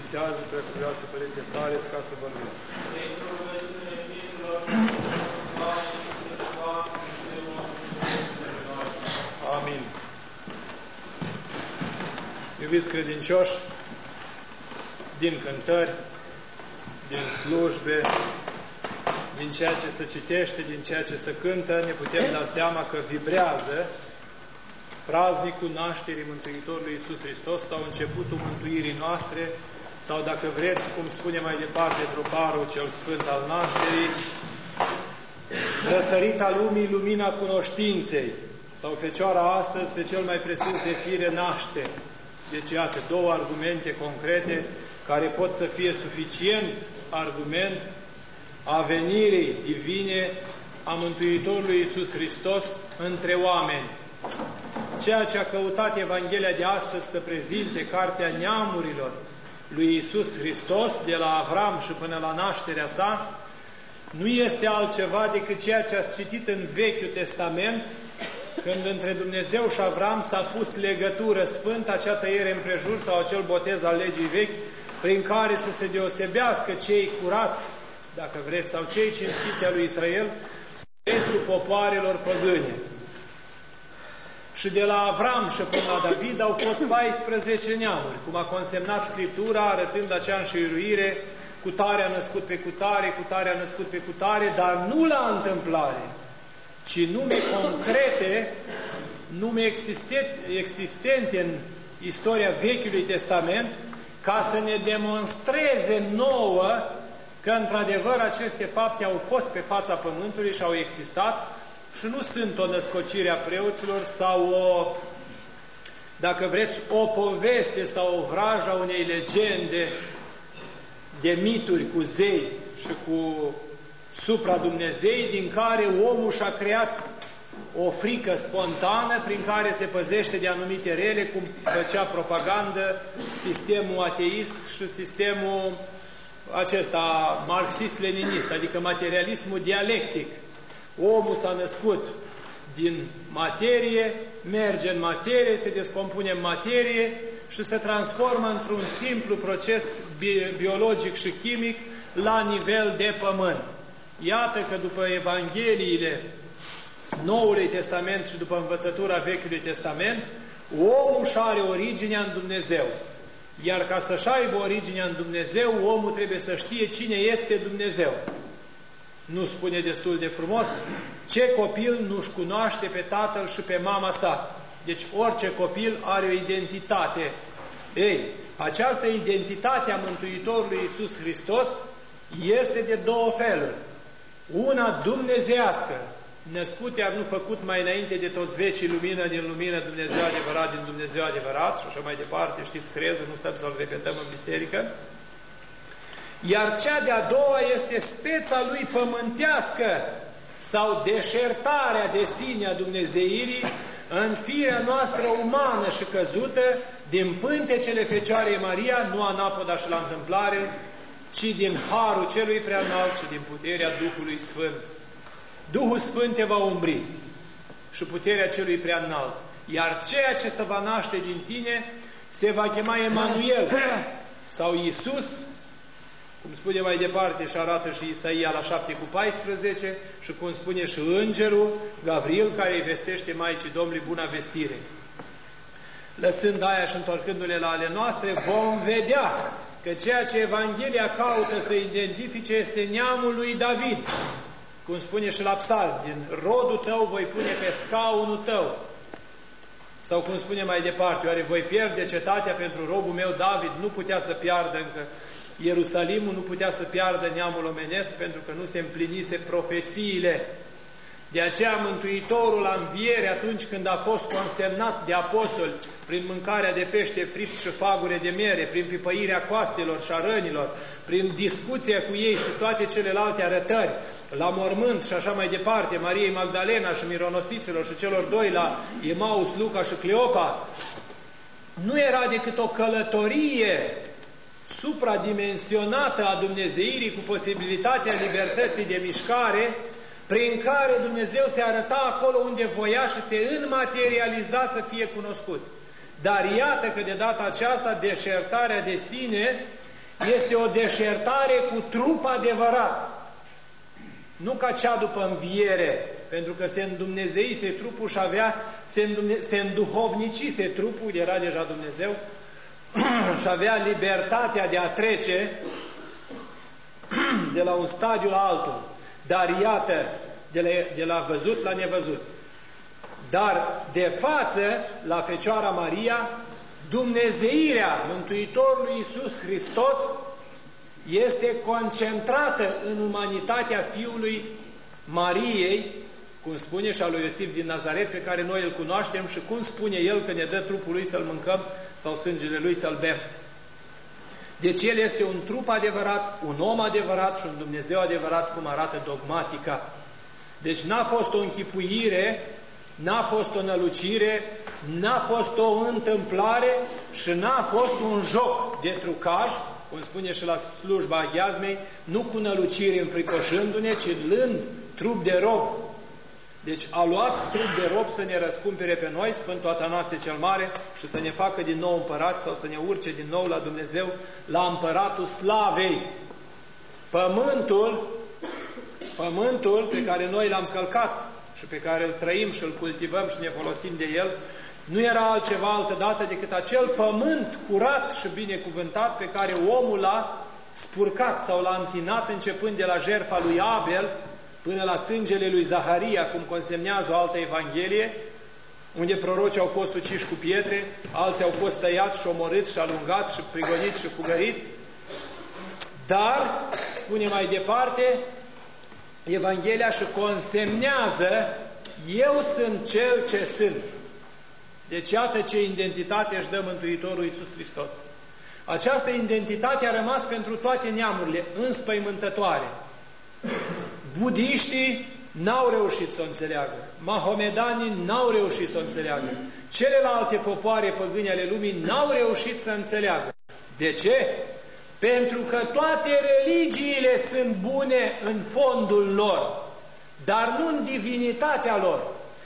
Binecuvântează, Preacuvioasă Părinte Stareț, ca să vorbesc. Amin. Iubiți credincioși, din cântări, din slujbe, din ceea ce se citește, din ceea ce se cântă, ne putem da seama că vibrează praznicul nașterii Mântuitorului Iisus Hristos sau începutul mântuirii noastre, sau dacă vreți, cum spune mai departe Droparul cel Sfânt al nașterii, răsărita lumii, lumina cunoștinței, sau Fecioara astăzi pe cel mai presus de fire naște. Deci, iată, două argumente concrete care pot să fie suficient argument a venirii divine a Mântuitorului Iisus Hristos între oameni. Ceea ce a căutat Evanghelia de astăzi să prezinte Cartea Neamurilor lui Iisus Hristos, de la Avram și până la nașterea sa, nu este altceva decât ceea ce ați citit în Vechiul Testament, când între Dumnezeu și Avram s-a pus legătură sfântă, acea tăiere împrejur sau acel botez al legii vechi, prin care să se deosebească cei curați, dacă vreți, sau cei cinstiți al lui Israel, restul popoarelor păgâne. Și de la Avram și până la David au fost 14 neamuri, cum a consemnat Scriptura, arătând acea înșiruire, cutare a născut pe cutare, cutare a născut pe cutare, dar nu la întâmplare, ci nume concrete, nume existente în istoria Vechiului Testament, ca să ne demonstreze nouă că într-adevăr aceste fapte au fost pe fața pământului și au existat și nu sunt o născocire a preoților sau o, dacă vreți, o poveste sau o vrajă a unei legende de mituri cu zei și cu supra-Dumnezei, din care omul și-a creat o frică spontană prin care se păzește de anumite rele, cum făcea propagandă sistemul ateist și sistemul acesta marxist-leninist, adică materialismul dialectic. Omul s-a născut din materie, merge în materie, se descompune în materie și se transformă într-un simplu proces biologic și chimic la nivel de pământ. Iată că după Evangheliile Noului Testament și după învățătura Vechiului Testament, omul și are originea în Dumnezeu. Iar ca să-și aibă originea în Dumnezeu, omul trebuie să știe cine este Dumnezeu. Nu spune destul de frumos? Ce copil nu-și cunoaște pe tatăl și pe mama sa? Deci orice copil are o identitate. Ei, această identitate a Mântuitorului Iisus Hristos este de două feluri. Una dumnezeiască, născut iar nu făcut mai înainte de toți vecii, lumină din lumină, Dumnezeu adevărat din Dumnezeu adevărat, și așa mai departe, știți crezul, nu stăm să-l repetăm în biserică. Iar cea de-a doua este speța lui pământească sau deșertarea de sine a dumnezeirii în firea noastră umană și căzută din pântecele Fecioarei Maria, nu anapoda și la întâmplare, ci din harul celui preanalt și din puterea Duhului Sfânt. Duhul Sfânt te va umbri și puterea celui preanalt. Iar ceea ce se va naște din tine se va chema Emanuel sau Iisus, cum spune mai departe și arată și Isaia la 7:14 și cum spune și îngerul Gavril care îi vestește Maicii Domnului buna vestire. Lăsând aia și întorcându-le la ale noastre, vom vedea că ceea ce Evanghelia caută să identifice este neamul lui David. Cum spune și la Psalm, din rodul tău voi pune pe scaunul tău. Sau cum spune mai departe, oare voi pierde cetatea pentru robul meu David? Nu putea să piardă încă Ierusalimul, nu putea să piardă neamul omenesc, pentru că nu se împlinise profețiile. De aceea Mântuitorul la înviere, atunci când a fost consemnat de apostoli prin mâncarea de pește fript și fagure de miere, prin pipăirea coastelor și a rănilor, prin discuția cu ei și toate celelalte arătări, la mormânt și așa mai departe, Mariei Magdalena și mironosiților și celor doi la Emaus, Luca și Cleopa, nu era decât o călătorie supradimensionată a dumnezeirii cu posibilitatea libertății de mișcare, prin care Dumnezeu se arăta acolo unde voia și se înmaterializa să fie cunoscut. Dar iată că de data aceasta deșertarea de sine Este o deșertare cu trup adevărat. Nu ca cea după înviere, pentru că se îndumnezeise trupul și se înduhovnicise trupul, era deja Dumnezeu, și avea libertatea de a trece de la un stadiu la altul. Dar iată, de la văzut la nevăzut. Dar de față, la Fecioara Maria, dumnezeirea Mântuitorului Iisus Hristos este concentrată în umanitatea Fiului Mariei, cum spune și a lui Iosif din Nazaret, pe care noi îl cunoaștem, și cum spune el că ne dă trupul lui să-l mâncăm sau sângele lui să-l bem. Deci el este un trup adevărat, un om adevărat și un Dumnezeu adevărat, cum arată dogmatica. Deci n-a fost o închipuire, n-a fost o nălucire, n-a fost o întâmplare și n-a fost un joc de trucaj, cum spune și la slujba aghiazmei, nu cu nălucire înfricoșându-ne, ci luând trup de rob. Deci a luat trup de rob să ne răscumpere pe noi, Sfântul Atanasie cel Mare, și să ne facă din nou împărați sau să ne urce din nou la Dumnezeu, la împăratul slavei. Pământul pe care noi l-am călcat și pe care îl trăim și îl cultivăm și ne folosim de el, nu era altceva altădată decât acel pământ curat și binecuvântat pe care omul l-a spurcat sau l-a întinat, începând de la jertfa lui Abel până la sângele lui Zaharia, cum consemnează o altă Evanghelie, unde prorocii au fost uciși cu pietre, alții au fost tăiați și omorâți și alungați și prigoniți și fugăriți. Dar, spune mai departe, Evanghelia și consemnează: eu sunt cel ce sunt. Deci iată ce identitate își dă Mântuitorul Iisus Hristos. Această identitate a rămas pentru toate neamurile înspăimântătoare. Budiștii n-au reușit să o înțeleagă. Mahomedanii n-au reușit să o înțeleagă. Celelalte popoare păgâne ale lumii n-au reușit să înțeleagă. De ce? Pentru că toate religiile sunt bune în fondul lor, dar nu în divinitatea lor.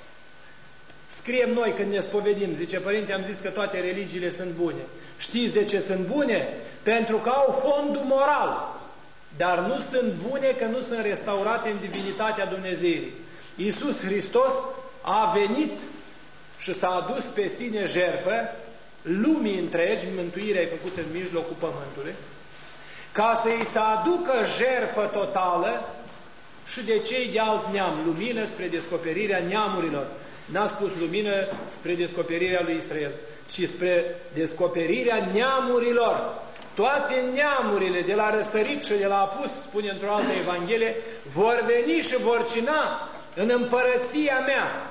Scriem noi când ne spovedim, zice: Părinte, am zis că toate religiile sunt bune. Știți de ce sunt bune? Pentru că au fondul moral, dar nu sunt bune că nu sunt restaurate în divinitatea Dumnezeirii. Iisus Hristos a venit și s-a adus pe sine jertfă lumii întregi, mântuirea e făcută în mijlocul pământului, ca să îi se aducă jertfă totală și de cei de alt neam, lumină spre descoperirea neamurilor. N-a spus lumină spre descoperirea lui Israel, ci spre descoperirea neamurilor. Toate neamurile, de la răsărit și de la apus, spune într-o altă Evanghelie, vor veni și vor cina în împărăția mea,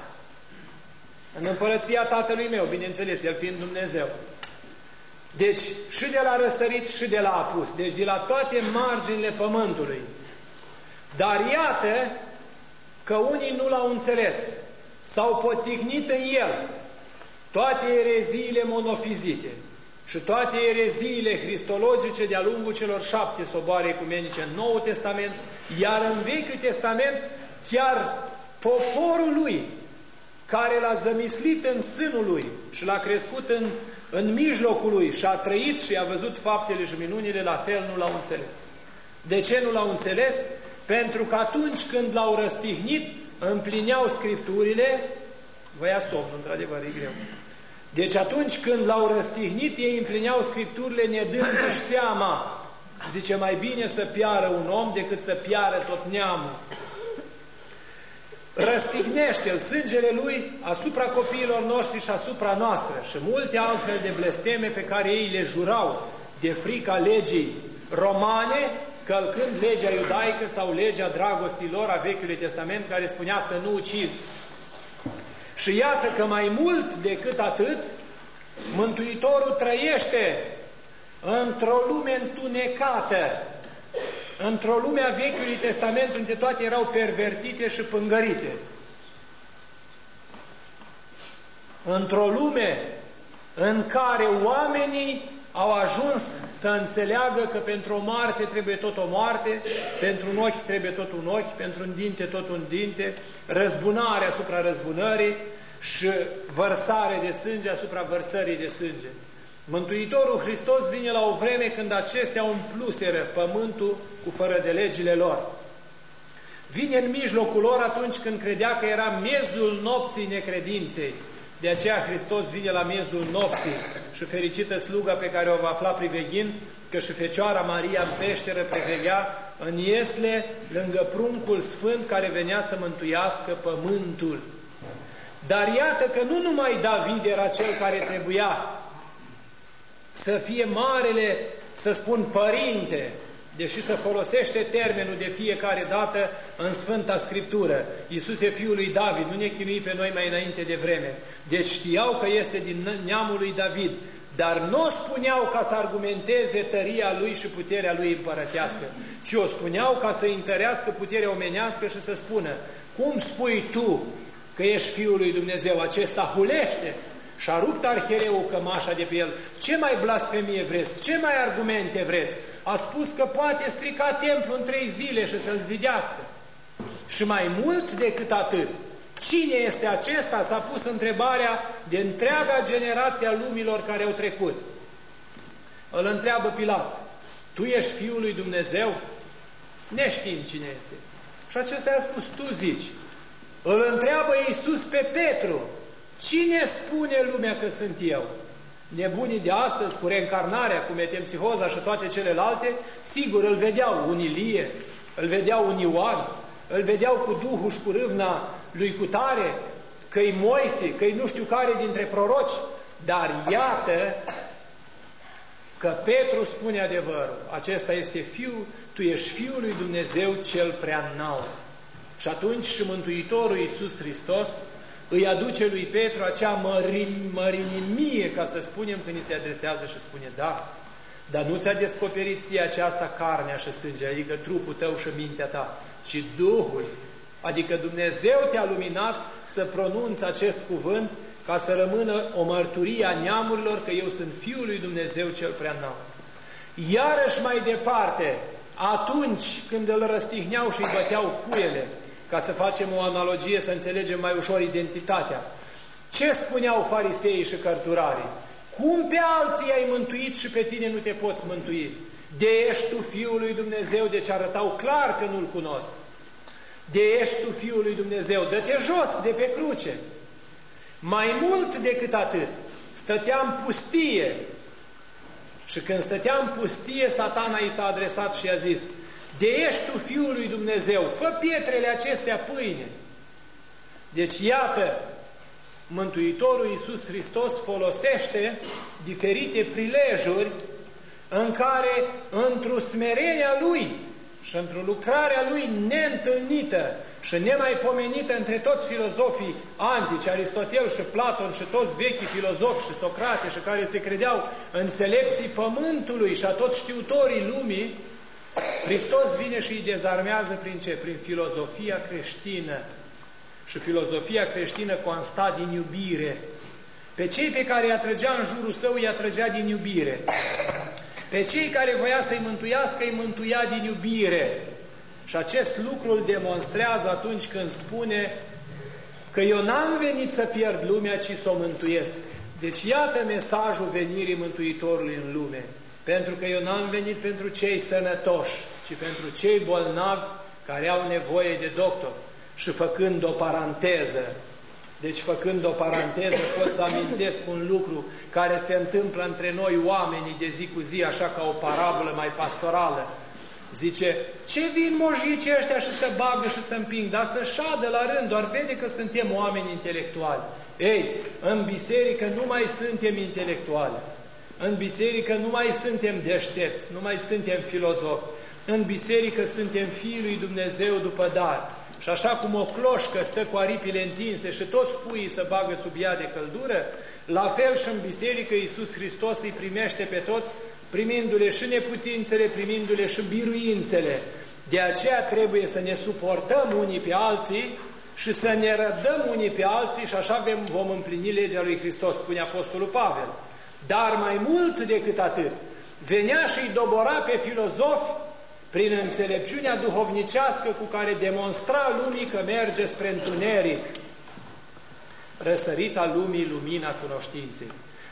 în împărăția Tatălui meu, bineînțeles, El fiind Dumnezeu. Deci, și de la răsărit și de la apus, deci de la toate marginile pământului. Dar iată că unii nu l-au înțeles, s-au poticnit în el toate ereziile monofizite și toate ereziile cristologice de-a lungul celor 7 soboare ecumenice în Noul Testament, iar în Vechiul Testament chiar poporul lui, care l-a zămislit în sânul lui și l-a crescut în mijlocul lui și a trăit și a văzut faptele și minunile, la fel nu l-au înțeles. De ce nu l-au înțeles? Pentru că atunci când l-au răstihnit, împlineau Scripturile, voia somnul, într-adevăr, e greu. Deci atunci când l-au răstihnit, ei împlineau Scripturile nedându-și seama. Zice: mai bine să piară un om decât să piară tot neamul. Răstihnește-l sângele lui asupra copiilor noștri și asupra noastră și multe altfel de blesteme pe care ei le jurau de frica legii romane, călcând legea iudaică sau legea dragostii lor a Vechiului Testament, care spunea să nu ucizi. Și iată că mai mult decât atât, Mântuitorul trăiește într-o lume întunecată, într-o lume a Vechiului Testament unde toate erau pervertite și pângărite. Într-o lume în care oamenii au ajuns să înțeleagă că pentru o moarte trebuie tot o moarte, pentru un ochi trebuie tot un ochi, pentru un dinte tot un dinte, răzbunare asupra răzbunării și vărsare de sânge asupra vărsării de sânge. Mântuitorul Hristos vine la o vreme când acestea umpluseră pământul cu fără de legile lor. Vine în mijlocul lor atunci când credea că era miezul nopții necredinței. De aceea Hristos vine la miezul nopții și fericită sluga pe care o va afla priveghind, că și Fecioara Maria în peșteră preveghea în iesle lângă pruncul sfânt care venea să mântuiască pământul. Dar iată că nu numai David era cel care trebuia să fie marele, să spun, părinte, deși se folosește termenul de fiecare dată în Sfânta Scriptură. Iisus e fiul lui David, nu ne chinui pe noi mai înainte de vreme. Deci știau că este din neamul lui David, dar nu o spuneau ca să argumenteze tăria lui și puterea lui împărătească, ci o spuneau ca să întărească puterea omenească și să spună: cum spui tu că ești Fiul lui Dumnezeu? Acesta hulește. Și-a rupt arhereul cămașa de pe el. Ce mai blasfemie vreți? Ce mai argumente vreți? A spus că poate strica templul în 3 zile și să-l zidească. Și mai mult decât atât, cine este acesta? S-a pus întrebarea de întreaga generație a lumilor care au trecut. Îl întreabă Pilat: tu ești Fiul lui Dumnezeu? Neștiind cine este. Și acesta i-a spus: tu zici. Îl întreabă Iisus pe Petru: cine spune lumea că sunt eu? Nebunii de astăzi, cu reîncarnarea, cu metempsihoza și toate celelalte, sigur îl vedeau un Ilie, îl vedeau un Ioan, îl vedeau cu Duhul și cu râvna lui cutare, că-i Moise, că-i nu știu care dintre proroci, dar iată că Petru spune adevărul: acesta este Fiul, tu ești Fiul lui Dumnezeu cel prea înalt. Și atunci și Mântuitorul Iisus Hristos îi aduce lui Petru acea mărinimie, ca să spunem, când îi se adresează și spune: da, dar nu ți-a descoperit ție aceasta carnea și sângele, adică trupul tău și mintea ta, ci Duhul, adică Dumnezeu te-a luminat să pronunți acest cuvânt, ca să rămână o mărturie a neamurilor că eu sunt Fiul lui Dumnezeu cel prea înalt. Iarăși mai departe, atunci când îl răstihneau și îi băteau cuiele, ca să facem o analogie, să înțelegem mai ușor identitatea, ce spuneau fariseii și cărturarii? Cum pe alții ai mântuit și pe tine nu te poți mântui? De ești tu Fiul lui Dumnezeu? Deci arătau clar că nu-L cunosc. De ești tu Fiul lui Dumnezeu? Dă-te jos de pe cruce. Mai mult decât atât, stătea în pustie. Și când stătea în pustie, Satana i s-a adresat și i-a zis: de ești tu Fiul lui Dumnezeu, fă pietrele acestea pâine. Deci iată, Mântuitorul Iisus Hristos folosește diferite prilejuri în care, într-o smerenia Lui și într-o lucrarea Lui neîntâlnită și nemaipomenită între toți filozofii antici, Aristotel și Platon și toți vechii filozofi și Socrate, și care se credeau înțelepții pământului și a toți știutorii lumii, Hristos vine și îi dezarmează prin ce? Prin filozofia creștină. Și filozofia creștină consta din iubire. Pe cei pe care îi atrăgea în jurul său, îi atrăgea din iubire. Pe cei care voia să-i mântuiască, îi mântuia din iubire. Și acest lucru îl demonstrează atunci când spune că eu n-am venit să pierd lumea, ci să o mântuiesc. Deci iată mesajul venirii Mântuitorului în lume. Pentru că eu n-am venit pentru cei sănătoși, ci pentru cei bolnavi care au nevoie de doctor. Și făcând o paranteză, deci făcând o paranteză, pot să amintesc un lucru care se întâmplă între noi oamenii de zi cu zi, așa ca o parabolă mai pastorală. Zice: ce vin moșicii ăștia și se bagă și se împing, dar să șadă la rând, doar vede că suntem oameni intelectuali. Ei, în biserică nu mai suntem intelectuali. În biserică nu mai suntem deștepți, nu mai suntem filozofi. În biserică suntem fiii lui Dumnezeu după dar. Și așa cum o cloșcă stă cu aripile întinse și toți puii se bagă sub ea de căldură, la fel și în biserică Iisus Hristos îi primește pe toți, primindu-le și neputințele, primindu-le și biruințele. De aceea trebuie să ne suportăm unii pe alții și să ne răbdăm unii pe alții și așa vom împlini legea lui Hristos, spune Apostolul Pavel. Dar mai mult decât atât, venea și îi dobora pe filozofi prin înțelepciunea duhovnicească cu care demonstra lumii că merge spre întuneric. Răsărita lumii, lumina cunoștinței.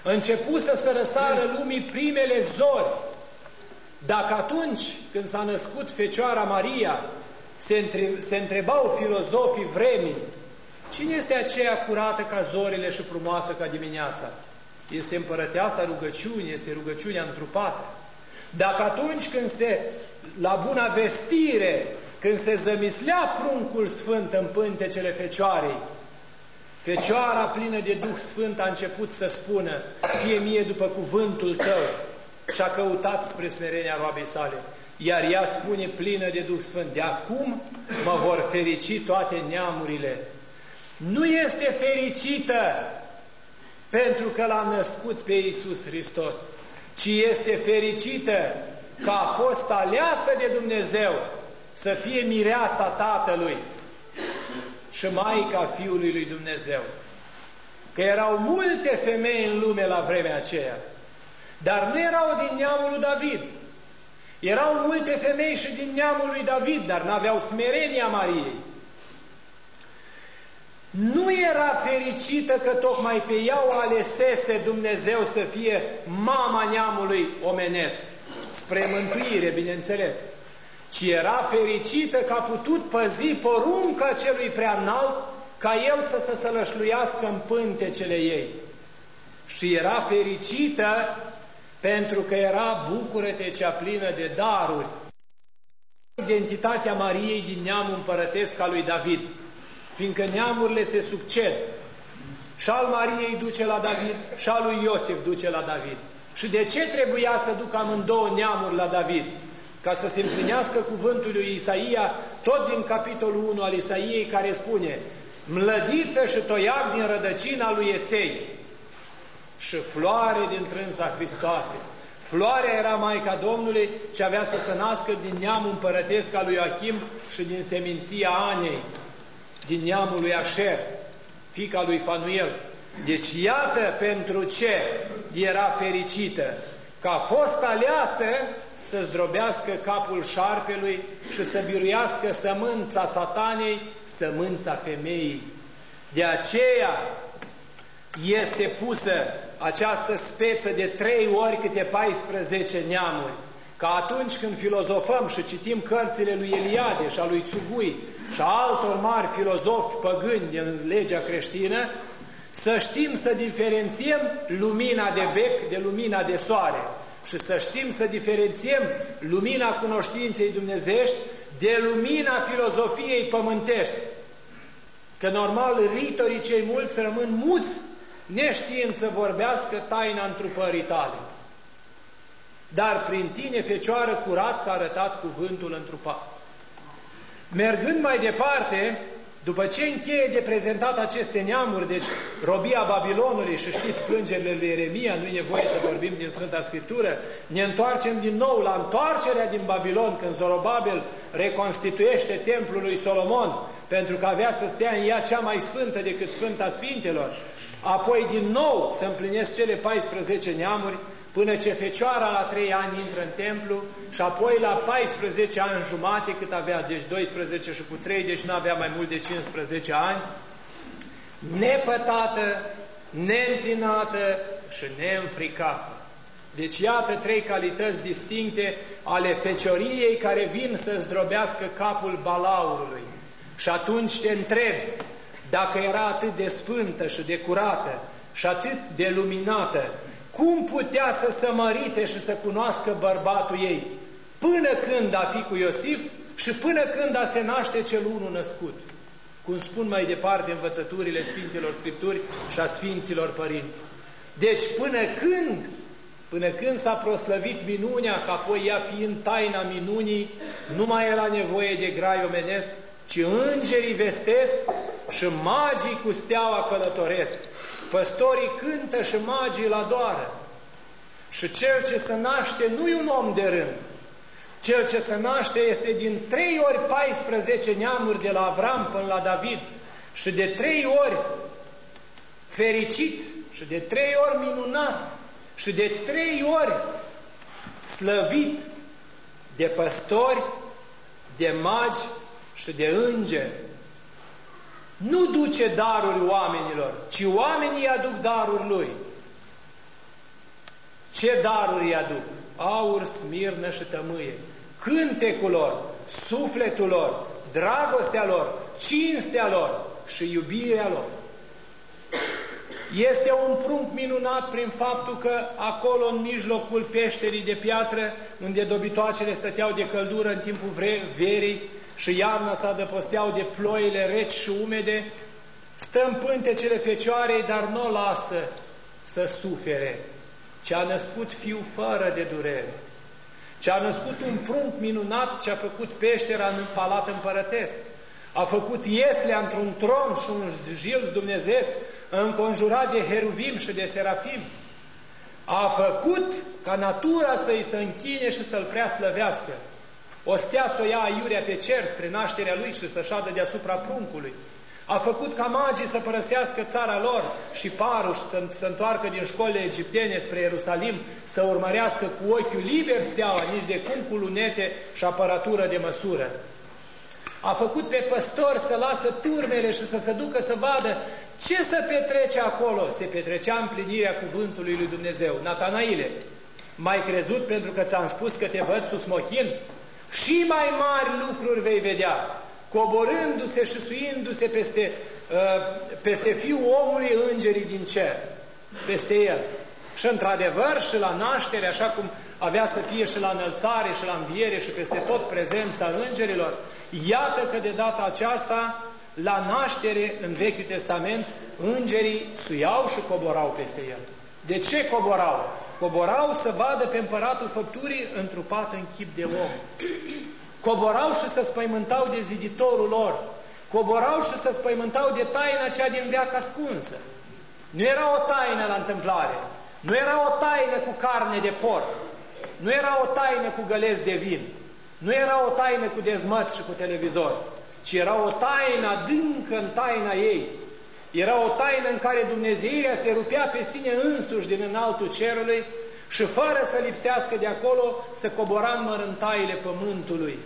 început să se răsară lumii primele zori. Dacă atunci când s-a născut Fecioara Maria, se întrebau filozofii vremii, cine este aceea curată ca zorile și frumoasă ca dimineața? Este împărăteasa rugăciunii, este rugăciunea întrupată. Dacă atunci când la Buna Vestire, când se zămislea pruncul sfânt în pântecele Fecioarei, Fecioara plină de Duh Sfânt a început să spună, fie mie după cuvântul tău, și a căutat spre smerenia roabei sale. Iar ea spune plină de Duh Sfânt, de acum mă vor ferici toate neamurile. Nu este fericită pentru că l-a născut pe Iisus Hristos, ci este fericită că a fost aleasă de Dumnezeu să fie mireasa Tatălui și Maica Fiului lui Dumnezeu. Că erau multe femei în lume la vremea aceea, dar nu erau din neamul lui David. Erau multe femei și din neamul lui David, dar n-aveau smerenia Mariei. Nu era fericită că tocmai pe ea o alesese Dumnezeu să fie mama neamului omenesc, spre mântuire, bineînțeles, ci era fericită că a putut păzi porunca celui preanalt ca el să se sălășluiască în pântecele ei. Și era fericită pentru că era, bucură-te cea plină de daruri. Identitatea Mariei din neamul împărătesc al lui David, fiindcă neamurile se succed. Și al Mariei duce la David, și al lui Iosif duce la David. Și de ce trebuia să ducă amândouă neamuri la David? Ca să se împlinească cuvântul lui Isaia, tot din capitolul 1 al Isaiei, care spune: mlădiță și toiac din rădăcina lui Esei și floare din trânsa Hristoase. Floarea era Maica Domnului, ce avea să se nască din neamul împărătesc al lui Ioachim și din seminția Anei, din neamul lui Așer, fiica lui Fanuel. Deci iată pentru ce era fericită, că a fost aleasă să zdrobească capul șarpelui și să biruiască sămânța satanei, sămânța femeii. De aceea este pusă această speță de 3 ori câte 14 neamuri, ca atunci când filozofăm și citim cărțile lui Eliade și a lui Țugui și a altor mari filozofi păgâni din legea creștină, să știm să diferențiem lumina de bec de lumina de soare și să știm să diferențiem lumina cunoștinței dumnezeiești de lumina filozofiei pământești. Că normal ritorii cei mulți rămân muți, neștiind să vorbească taina întrupării tale. Dar prin tine, Fecioară curat, s-a arătat cuvântul întrupat. Mergând mai departe, după ce încheie de prezentat aceste neamuri, deci robia Babilonului, și știți plângerile lui Ieremia, nu e nevoie să vorbim din Sfânta Scriptură, ne întoarcem din nou la întoarcerea din Babilon, când Zorobabel reconstituiește templul lui Solomon, pentru că avea să stea în ea cea mai sfântă decât Sfânta Sfintelor. Apoi din nou se împlinesc cele 14 neamuri, până ce Fecioara la 3 ani intră în templu și apoi la 14 ani jumate, cât avea, deci 12 și cu 3, deci nu avea mai mult de 15 ani, nepătată, neîntinată și neînfricată. Deci iată 3 calități distincte ale fecioriei care vin să zdrobească capul balaurului. Și atunci te întreb, dacă era atât de sfântă și de curată și atât de luminată, cum putea să se mărite și să cunoască bărbatul ei până când a fi cu Iosif și până când a se naște cel unul născut? Cum spun mai departe învățăturile Sfintelor Scripturi și a Sfinților Părinți. Deci până când s-a proslăvit minunea, că apoi ea fiind taina minunii, nu mai era nevoie de grai omenesc, ci îngerii vestesc și magii cu steaua călătoresc. Păstorii cântă și magii îl adoară. Și cel ce se naște nu e un om de rând. Cel ce se naște este din 3 ori 14 neamuri, de la Avram până la David, și de 3 ori fericit, și de 3 ori minunat, și de 3 ori slăvit de păstori, de magi și de îngeri. Nu duce daruri oamenilor, ci oamenii aduc daruri lui. Ce daruri îi aduc? Aur, smirnă și tămâie. Cântecul lor, sufletul lor, dragostea lor, cinstea lor și iubirea lor. Este un prunc minunat prin faptul că acolo, în mijlocul peșterii de piatră, unde dobitoacele stăteau de căldură în timpul verii și iarna se adăposteau de ploile reci și umede, stă în pântecele Fecioarei, dar nu o lasă să sufere, ci a născut fiu fără de durere, ci a născut un prunc minunat ce a făcut peștera în palat împărătesc, a făcut ieslea într-un tron și un jilț dumnezeesc înconjurat de heruvim și de serafim. A făcut ca natura să-i se închine și să-l prea slăvească. O stea să o ia aiurea pe cer spre nașterea lui și să șadă deasupra pruncului. A făcut ca magii să părăsească țara lor și Paruș să se întoarcă din școlile egiptene spre Ierusalim, să urmărească cu ochiul liber steaua, nici de cum cu lunete și aparatură de măsură. A făcut pe păstori să lasă turmele și să se ducă să vadă ce se petrece acolo. Se petrecea împlinirea cuvântului lui Dumnezeu. Natanaile, m-ai crezut pentru că ți-am spus că te văd sub smochin? Și mai mari lucruri vei vedea, coborându-se și suindu-se peste Fiul omului îngerii din cer, peste el. Și într-adevăr și la naștere, așa cum avea să fie și la înălțare și la înviere și peste tot prezența îngerilor, iată că de data aceasta, la naștere, în Vechiul Testament, îngerii suiau și coborau peste el. De ce coborau? Coborau să vadă pe împăratul făpturii întrupat în chip de om. Coborau și să spăimântau de ziditorul lor. Coborau și să spăimântau de taina cea din veac ascunsă. Nu era o taină la întâmplare. Nu era o taină cu carne de porc. Nu era o taină cu găleți de vin. Nu era o taină cu dezmăți și cu televizor, ci era o taină adâncă în taina ei. Era o taină în care Dumnezeirea se rupea pe sine însuși din înaltul cerului și fără să lipsească de acolo, să cobora în mărântaiile pământului.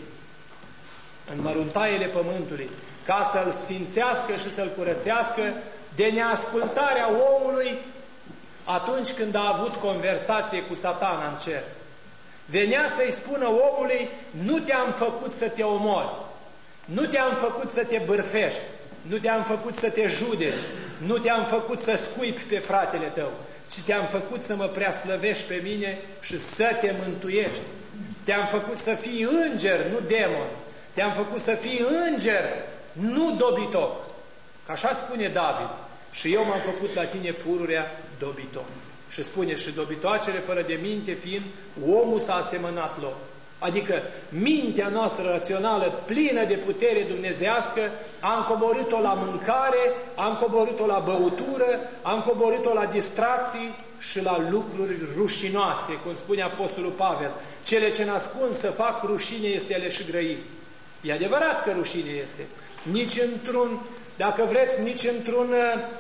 În măruntaiile pământului, ca să-l sfințească și să-l curățească de neascultarea omului atunci când a avut conversație cu Satana în cer. Venea să-i spună omului, nu te-am făcut să te omori, nu te-am făcut să te bârfești, nu te-am făcut să te judeci, nu te-am făcut să scuipi pe fratele tău, ci te-am făcut să mă preaslăvești pe mine și să te mântuiești. Te-am făcut să fii înger, nu demon. Te-am făcut să fii înger, nu dobitoc. Că așa spune David. Și eu m-am făcut la tine pururea dobitoc. Și spune, și dobitoacele fără de minte fiind, omul s-a asemănat lor. Adică mintea noastră rațională, plină de putere dumnezească, am coborât-o la mâncare, am coborât-o la băutură, am coborât-o la distracții și la lucruri rușinoase, cum spune Apostolul Pavel. Cele ce n-ascund să fac rușine este ele și grăi. E adevărat că rușine este. Nici într-un, dacă vreți, nici într-un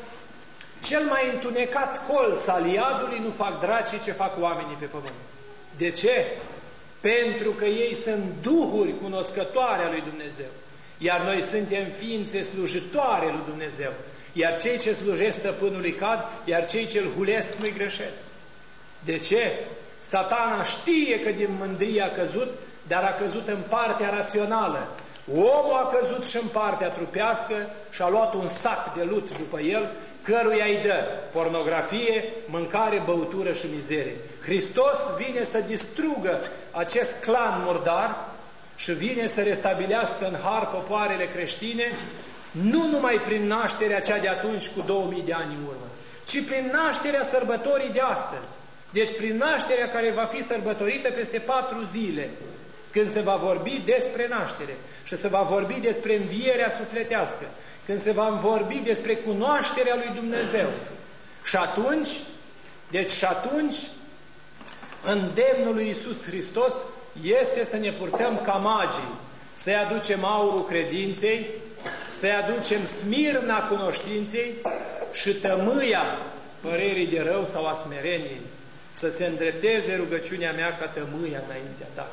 cel mai întunecat colț al iadului nu fac dracii ce fac oamenii pe pământ. De ce? Pentru că ei sunt duhuri cunoscătoare a lui Dumnezeu. Iar noi suntem ființe slujitoare lui Dumnezeu. Iar cei ce slujesc stăpânului cad, iar cei ce îl hulesc nu-i greșesc. De ce? Satana știe că din mândrie a căzut, dar a căzut în partea rațională. Omul a căzut și în partea trupească și a luat un sac de lut după el, căruia îi dă pornografie, mâncare, băutură și mizerie. Hristos vine să distrugă acest clan murdar și vine să restabilească în har popoarele creștine, nu numai prin nașterea cea de atunci cu 2000 de ani în urmă, ci prin nașterea sărbătorii de astăzi. Deci prin nașterea care va fi sărbătorită peste 4 zile, când se va vorbi despre naștere și se va vorbi despre învierea sufletească, când se va vorbi despre cunoașterea lui Dumnezeu. Și atunci, îndemnul lui Iisus Hristos este să ne purtăm ca magii, să-i aducem aurul credinței, să-i aducem smirna cunoștinței și tămâia părerii de rău sau a smereniei, să se îndrepteze rugăciunea mea ca tămâia înaintea ta.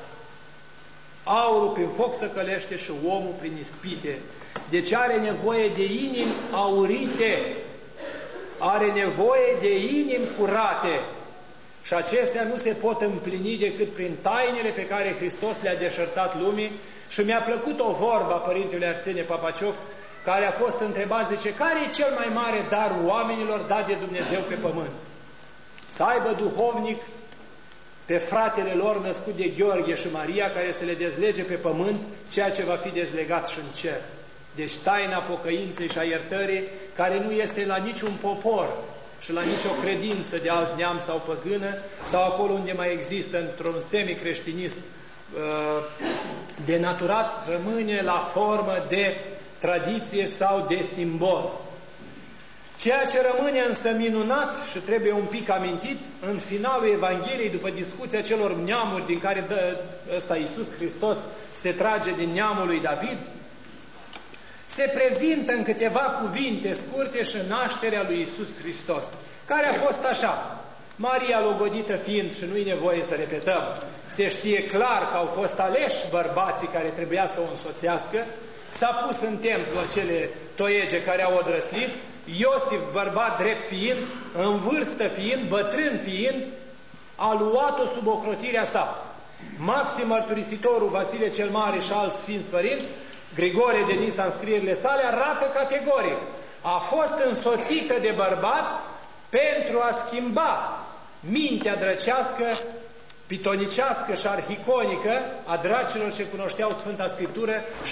Aurul prin foc se călește și omul prin ispite. Deci are nevoie de inimi aurite, are nevoie de inimi curate. și acestea nu se pot împlini decât prin tainele pe care Hristos le-a deșertat lumii. Și mi-a plăcut o vorbă a Părintelui Arsenie Papacioc, care a fost întrebat, zice, care e cel mai mare dar oamenilor dat de Dumnezeu pe pământ? Să aibă duhovnic pe fratele lor născut de Gheorghe și Maria, care să le dezlege pe pământ ceea ce va fi dezlegat și în cer. Deci taina pocăinței și a iertării, care nu este la niciun popor și la nicio credință de alt neam sau păgână, sau acolo unde mai există într-un semicreștinism denaturat, rămâne la formă de tradiție sau de simbol. Ceea ce rămâne însă minunat și trebuie un pic amintit, în finalul Evangheliei, după discuția celor neamuri din care ăsta Iisus Hristos se trage din neamul lui David, se prezintă în câteva cuvinte scurte și nașterea lui Iisus Hristos, care a fost așa. Maria logodită fiind, și nu-i nevoie să repetăm, se știe clar că au fost aleși bărbații care trebuia să o însoțească, s-a pus în templu acele toiege care au odrăslit, Iosif, bărbat drept fiind, în vârstă fiind, bătrân fiind, a luat-o sub ocrotirea sa. Maxim Mărturisitorul, Vasile cel Mare și alți Sfinți Părinți, Grigore de Nisa în scrierile sale, arată categoric. A fost însoțită de bărbat pentru a schimba mintea drăcească, pitonicească și arhiconică a dracilor ce cunoșteau Sfânta Scriptură și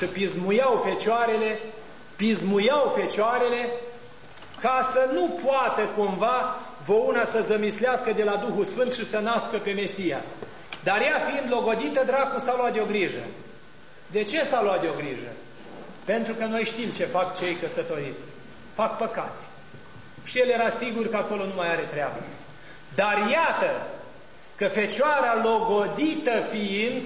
pismuiau fecioarele ca să nu poată cumva vouna să zămislească de la Duhul Sfânt și să nască pe Mesia. Dar ea fiind logodită, dracul s-a luat de o grijă. De ce s-a luat de o grijă? Pentru că noi știm ce fac cei căsătoriți. Fac păcate. Și el era sigur că acolo nu mai are treabă. Dar iată că fecioara logodită fiind,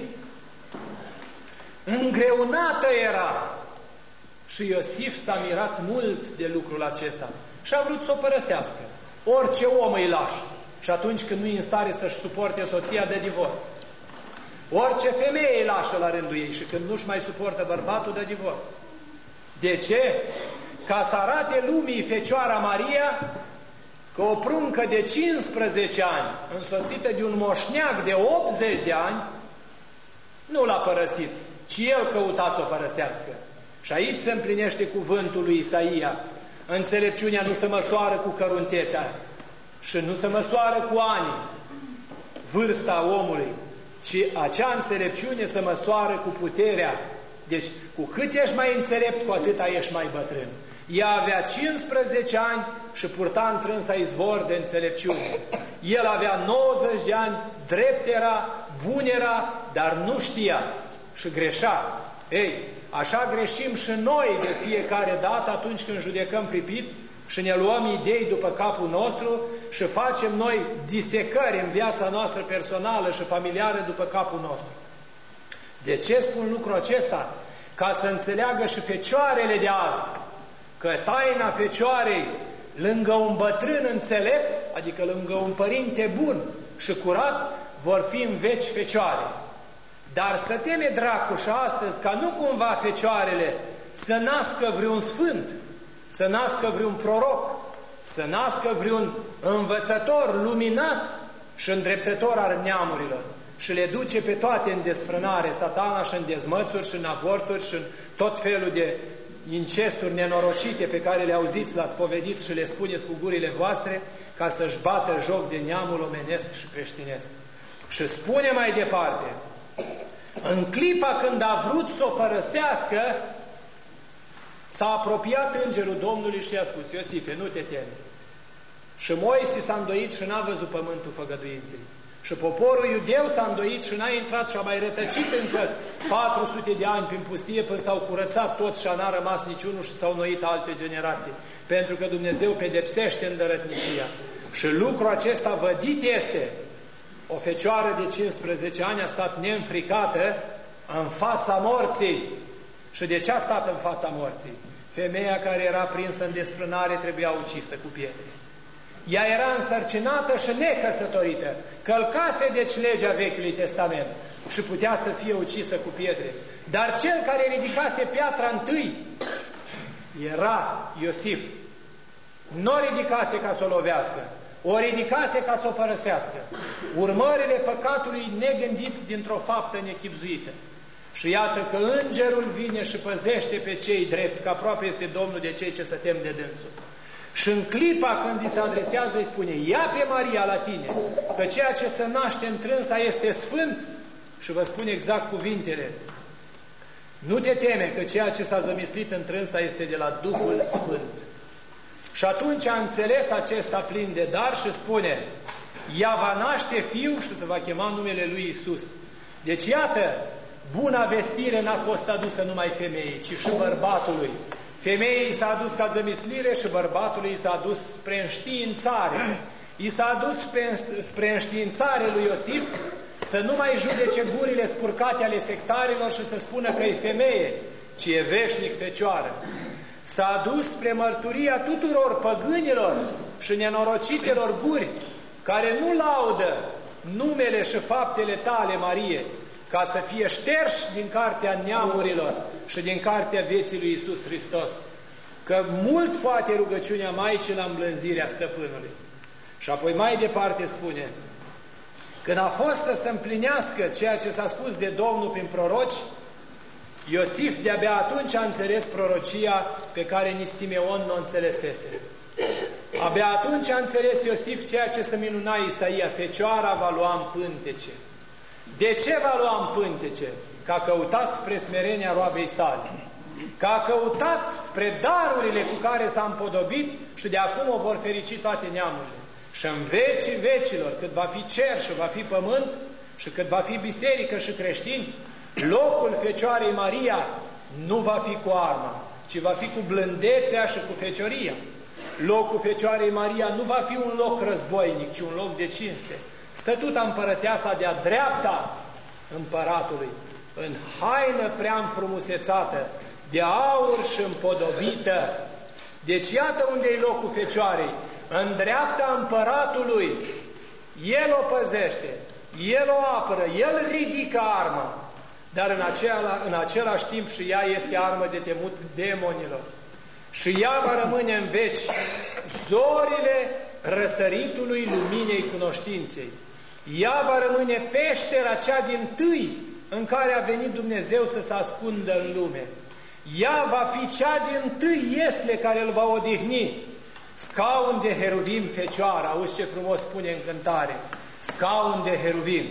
îngreunată era. Și Iosif s-a mirat mult de lucrul acesta și a vrut să o părăsească. Orice om îi lași și atunci când nu e în stare să-și suporte soția, de divorț. Orice femeie îi lașă la rândul ei și când nu-și mai suportă bărbatul, de divorț. De ce? Ca să arate lumii Fecioara Maria că o pruncă de 15 ani, însoțită de un moșneag de 80 de ani, nu l-a părăsit, ci el căuta să o părăsească. Și aici se împlinește cuvântul lui Isaia. Înțelepciunea nu se măsoară cu căruntețea și nu se măsoară cu ani, vârsta omului, ci acea înțelepciune se măsoară cu puterea. Deci, cu cât ești mai înțelept, cu atâta ești mai bătrân. Ea avea 15 ani și purta întrânsa izvor de înțelepciune. El avea 90 de ani, drept era, bun era, dar nu știa și greșea. Ei, așa greșim și noi de fiecare dată atunci când judecăm pripit și ne luăm idei după capul nostru și facem noi disecări în viața noastră personală și familiară după capul nostru. De ce spun lucrul acesta? Ca să înțeleagă și fecioarele de azi că taina fecioarei lângă un bătrân înțelept, adică lângă un părinte bun și curat, vor fi în veci fecioare. Dar să teme dracu și astăzi ca nu cumva fecioarele să nască vreun sfânt, să nască vreun proroc, să nască vreun învățător luminat și îndreptător al neamurilor și le duce pe toate în desfrânare, Satana, și în dezmățuri și în avorturi și în tot felul de incesturi nenorocite pe care le auziți, le-ați spovedit și le spuneți cu gurile voastre, ca să-și bată joc de neamul omenesc și creștinesc. Și spune mai departe, în clipa când a vrut să o părăsească, s-a apropiat îngerul Domnului și i-a spus, Iosife, nu te teme. Și Moise s-a îndoit și n-a văzut pământul făgăduinței. Și poporul iudeu s-a îndoit și n-a intrat și a mai rătăcit încă 400 de ani prin pustie până s-au curățat toți și n-a rămas niciunul și s-au înnoit alte generații. Pentru că Dumnezeu pedepsește îndărătnicia. Și lucrul acesta vădit este. O fecioară de 15 ani a stat neînfricată în fața morții. Și de ce a stat în fața morții? Femeia care era prinsă în desfrânare trebuia ucisă cu pietre. Ea era însărcinată și necăsătorită. Călcase deci legea Vechiului Testament și putea să fie ucisă cu pietre. Dar cel care ridicase piatra întâi era Iosif. Nu o ridicase ca să o lovească. o ridicase ca să o părăsească. Urmările păcatului negândit dintr-o faptă nechibzuită. Și iată că îngerul vine și păzește pe cei drepți, că aproape este Domnul de cei ce se tem de dânsul. Și în clipa când îi se adresează, îi spune: ia pe Maria la tine, că ceea ce se naște întrânsa este sfânt. Și vă spun exact cuvintele: nu te teme, că ceea ce s-a zămislit întrânsa este de la Duhul Sfânt. Și atunci a înțeles acesta plin de dar și spune: ea va naște fiu și se va chema numele lui Iisus. Deci iată, buna vestire n-a fost adusă numai femeii, ci și bărbatului. Femeii i s-a adus ca zămislire și bărbatului i s-a adus spre înștiințare. I s-a adus spre înștiințare lui Iosif să nu mai judece gurile spurcate ale sectarilor și să spună că e femeie, ci e veșnic fecioară. S-a adus spre mărturia tuturor păgânilor și nenorocitelor guri care nu laudă numele și faptele tale, Marie, ca să fie șterși din cartea neamurilor și din cartea vieții lui Iisus Hristos. Că mult poate rugăciunea Maicii la îmblânzirea stăpânului. Și apoi mai departe spune: când a fost să se împlinească ceea ce s-a spus de Domnul prin proroci, Iosif de-abia atunci a înțeles prorocia pe care nici Simeon nu o înțelesese. Abia atunci a înțeles Iosif ceea ce se minuna Isaia: fecioara va lua în pântece. De ce va lua în pântece? Că a căutat spre smerenia roabei sale, că a căutat spre darurile cu care s-a împodobit și de acum o vor ferici toate neamurile. Și în vecii vecilor, cât va fi cer și va fi pământ și cât va fi biserică și creștini, locul Fecioarei Maria nu va fi cu arma, ci va fi cu blândețea și cu fecioria. Locul Fecioarei Maria nu va fi un loc războinic, ci un loc de cinste. Stătuta împărăteasa de-a dreapta împăratului, în haină prea înfrumusețată, de aur și împodobită. Deci iată unde e locul Fecioarei, în dreapta împăratului. El o păzește, el o apără, el ridică arma, dar în același timp și ea este armă de temut demonilor. Și ea va rămâne în veci zorile răsăritului luminei cunoștinței. Ea va rămâne peștera cea dintâi în care a venit Dumnezeu să se ascundă în lume. Ea va fi cea dintâi iesle care îl va odihni. Scaun de heruvim Fecioara, auzi ce frumos spune în cântare, scaun de heruvim.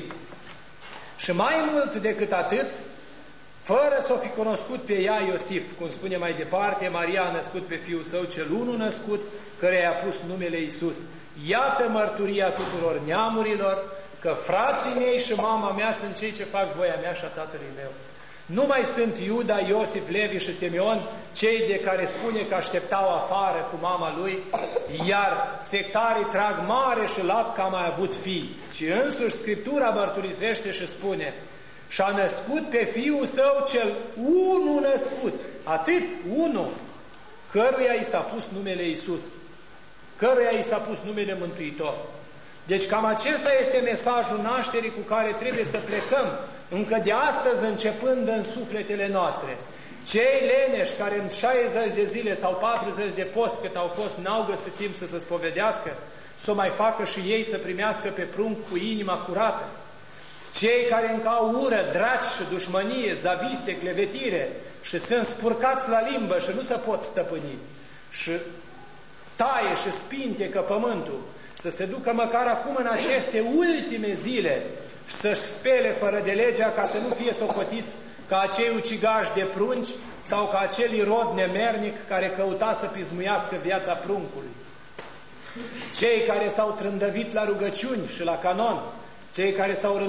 Și mai mult decât atât, fără să o fi cunoscut pe ea Iosif, cum spune mai departe, Maria a născut pe Fiul Său cel unu născut, căreia i-a pus numele Iisus. Iată mărturia tuturor neamurilor, că frații mei și mama mea sunt cei ce fac voia mea și a Tatălui meu. Nu mai sunt Iuda, Iosif, Levi și Simeon, cei de care spune că așteptau afară cu mama lui, iar sectarii trag mare și lat că a mai avut fii, ci însuși Scriptura mărturisește și spune: și-a născut pe Fiul Său cel unu născut, atât, unu, căruia i s-a pus numele Iisus, căruia i s-a pus numele Mântuitor. Deci cam acesta este mesajul nașterii cu care trebuie să plecăm, încă de astăzi începând în sufletele noastre. Cei leneși care în 60 de zile sau 40 de post cât au fost n-au găsit timp să se spovedească, să o mai facă și ei să primească pe prunc cu inima curată. Cei care încă au ură, draci și dușmănie, zaviste, clevetire și sunt spurcați la limbă și nu se pot stăpâni și taie și spintecă pământul, să se ducă măcar acum în aceste ultime zile și să-și spele fără de legea, ca să nu fie socotiți ca acei ucigași de prunci sau ca acel irod nemernic care căuta să pismuiască viața pruncului. Cei care s-au trândăvit la rugăciuni și la canon, cei care s-au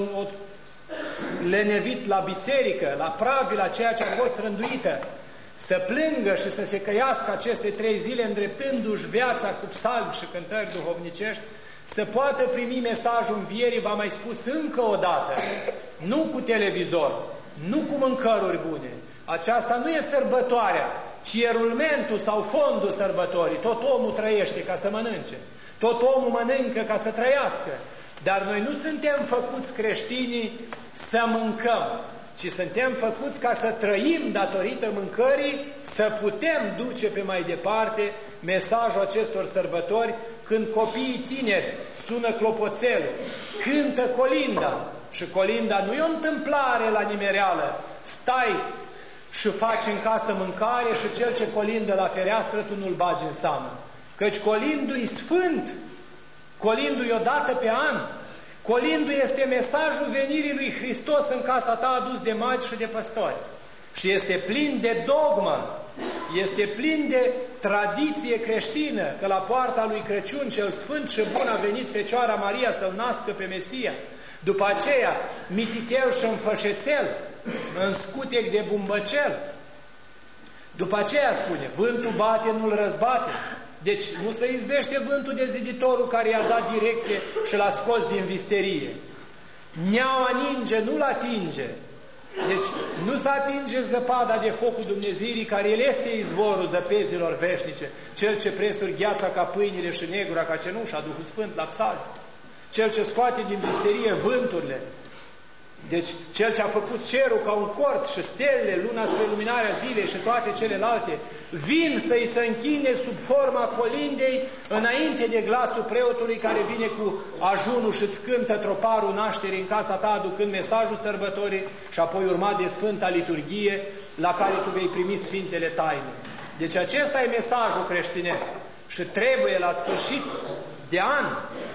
lenevit la biserică, la pravii, la ceea ce a fost rânduită, să plângă și să se căiască aceste 3 zile, îndreptându-și viața cu psalmi și cântări duhovnicești, să poată primi mesajul învierii, v-am mai spus încă o dată, nu cu televizor, nu cu mâncăruri bune. Aceasta nu e sărbătoarea, ci e rulmentul sau fondul sărbătorii. Tot omul trăiește ca să mănânce, tot omul mănâncă ca să trăiască. Dar noi nu suntem făcuți creștinii să mâncăm, ci suntem făcuți ca să trăim datorită mâncării, să putem duce pe mai departe mesajul acestor sărbători când copiii tineri sună clopoțelul, cântă colinda. Și colinda nu e o întâmplare la nimereală. Stai și faci în casă mâncare și cel ce colindă la fereastră tu nu-l bagi în seamă. Căci colindul-i sfânt, colindul-i odată pe an. Colindul este mesajul venirii lui Hristos în casa ta adus de magi și de păstori. Și este plin de dogmă, este plin de tradiție creștină, că la poarta lui Crăciun cel sfânt și bun a venit Fecioara Maria să-L nască pe Mesia. După aceea, mititel și înfășețel, în scutec de bumbăcel. După aceea spune, vântul bate, nu-l răzbate. Deci nu se izbește vântul de ziditorul care i-a dat direcție și l-a scos din visterie. Neaua ninge, nu-l atinge. Deci nu se atinge zăpada de focul Dumnezeirii, care El este izvorul zăpezilor veșnice, Cel ce presuri gheața ca pâinile și negura ca cenușa, Duhul Sfânt la psalmi, Cel ce scoate din visterie vânturile, deci Cel ce a făcut cerul ca un cort și stelele, luna spre luminarea zilei și toate celelalte, vin să-i se închine sub forma colindei înainte de glasul preotului care vine cu ajunul și îți cântă troparul nașterii în casa ta, aducând mesajul sărbătorii și apoi urmat de Sfânta Liturghie la care tu vei primi Sfintele Taine. Deci acesta e mesajul creștinesc și trebuie la sfârșit de an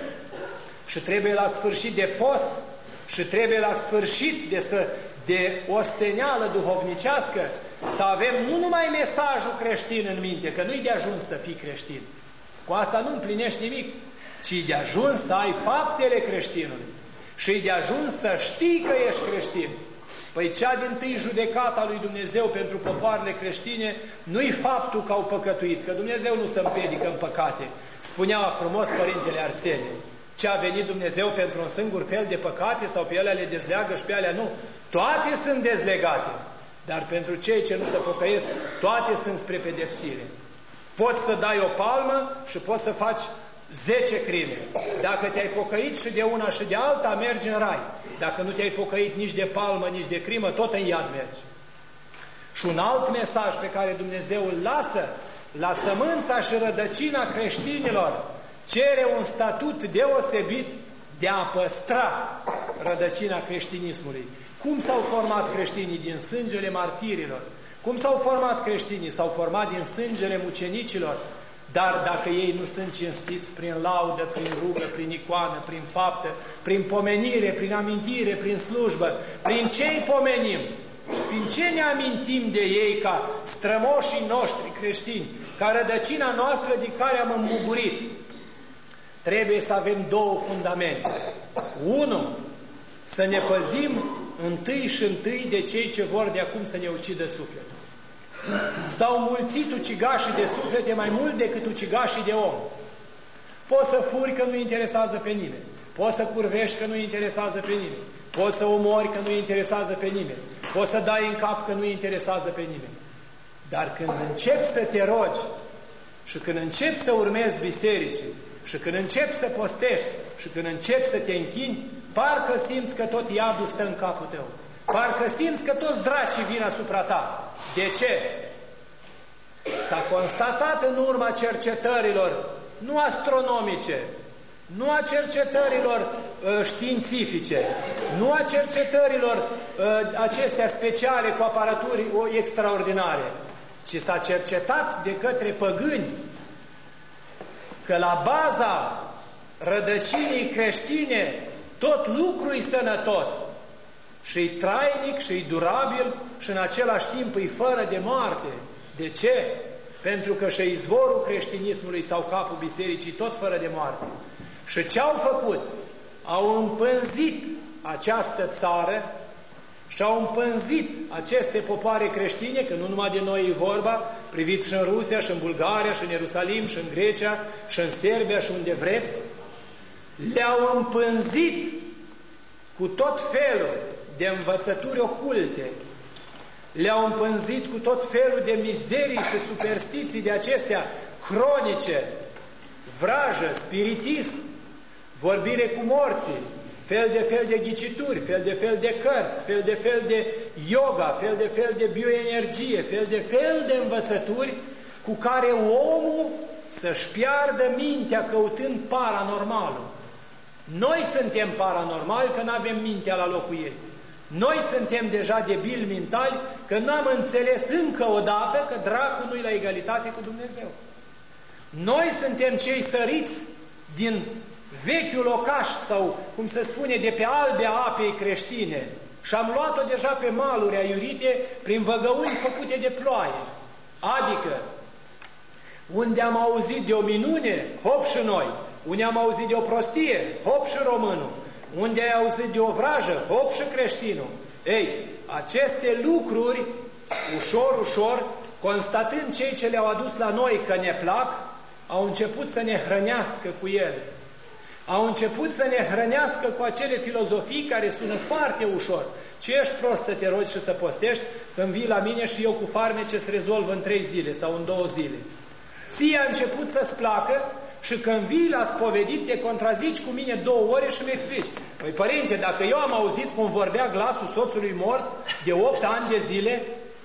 și trebuie la sfârșit de post și trebuie la sfârșit de osteneală duhovnicească să avem nu numai mesajul creștin în minte, că nu-i de ajuns să fii creștin. Cu asta nu împlinești nimic, ci de ajuns să ai faptele creștinului și de ajuns să știi că ești creștin. Păi cea dintâi judecata lui Dumnezeu pentru popoarele creștine nu-i faptul că au păcătuit, că Dumnezeu nu se împiedică în păcate. Spunea frumos Părintele Arsenie. Ce a venit Dumnezeu pentru un singur fel de păcate sau pe ele le dezleagă și pe alea nu. Toate sunt dezlegate, dar pentru cei ce nu se pocăiesc, toate sunt spre pedepsire. Poți să dai o palmă și poți să faci 10 crime. Dacă te-ai pocăit și de una și de alta, mergi în rai. Dacă nu te-ai pocăit nici de palmă, nici de crimă, tot în iad mergi. Și un alt mesaj pe care Dumnezeu îl lasă la sămânța și rădăcina creștinilor, cere un statut deosebit de a păstra rădăcina creștinismului. Cum s-au format creștinii? Din sângele martirilor. Cum s-au format creștinii? S-au format din sângele mucenicilor. Dar dacă ei nu sunt cinstiți prin laudă, prin rugă, prin icoană, prin faptă, prin pomenire, prin amintire, prin slujbă, prin ce-i pomenim? Prin ce ne amintim de ei ca strămoșii noștri creștini, ca rădăcina noastră din care am îmbuburit? Trebuie să avem două fundamente. Unu, să ne păzim întâi și întâi de cei ce vor de acum să ne ucidă sufletul. S-au mulțit ucigașii de suflete mai mult decât ucigașii de om. Poți să furi că nu interesează pe nimeni. Poți să curvești că nu interesează pe nimeni. Poți să omori că nu interesează pe nimeni. Poți să dai în cap că nu interesează pe nimeni. Dar când începi să te rogi și când începi să urmezi bisericii și când începi să postești și când începi să te închini, parcă simți că tot iadul stă în capul tău. Parcă simți că toți dracii vin asupra ta. De ce? S-a constatat în urma cercetărilor, nu astronomice, nu a cercetărilor științifice, nu a cercetărilor acestea speciale cu aparaturi extraordinare, ci s-a cercetat de către păgâni că la baza rădăcinii creștine tot lucru e sănătos și-i trainic, și-i durabil și în același timp e fără de moarte. De ce? Pentru că și izvorul creștinismului sau capul bisericii tot fără de moarte. Și ce au făcut? Au împânzit această țară și au împânzit aceste popoare creștine, că nu numai de noi e vorba, priviți și în Rusia, și în Bulgaria, și în Ierusalim, și în Grecia, și în Serbia, și unde vreți, le-au împânzit cu tot felul de învățături oculte, le-au împânzit cu tot felul de mizerii și superstiții de acestea cronice, vrajă, spiritism, vorbire cu morții, fel de ghicituri, fel de cărți, fel de yoga, fel de bioenergie, fel de învățături cu care omul să-și piardă mintea căutând paranormalul. Noi suntem paranormali că nu avem mintea la locul ei. Noi suntem deja debili mentali că n-am înțeles încă o dată că dracul nu-i la egalitate cu Dumnezeu. Noi suntem cei săriți din vechiul locaș sau, cum se spune, de pe albea apei creștine și am luat-o deja pe maluri aiurite prin văgăuni făcute de ploaie. Adică, unde am auzit de o minune, hop și noi. Unde am auzit de o prostie, hop și românul. Unde ai auzit de o vrajă, hop și creștinul. Ei, aceste lucruri, ușor, ușor, constatând cei ce le-au adus la noi că ne plac, au început să ne hrănească cu ele. Au început să ne hrănească cu acele filozofii care sună foarte ușor. Ce ești prost să te rogi și să postești când vii la mine și eu cu farmece se rezolvă în 3 zile sau în 2 zile. Ție a început să-ți placă și când vii la spovedit te contrazici cu mine 2 ore și mi explici. Păi părinte, dacă eu am auzit cum vorbea glasul soțului mort de 8 ani de zile,